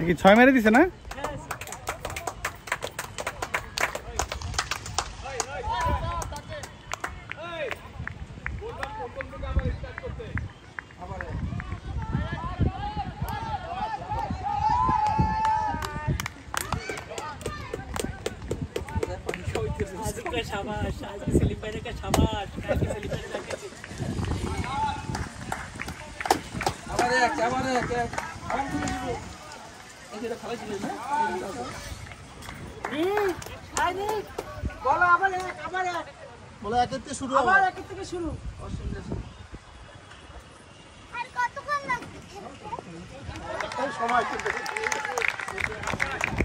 কি 6 মেরে দিছে না? शाबाश आज की सेलिम भाई का शाबाश आज की सेलिम भाई का আমারে আমার তুমি দিব এটা খেলা ছিল না আইনি বলো আবার বলে একের থেকে শুরু আবার এক থেকে শুরু আর কতক্ষণ লাগবে সময়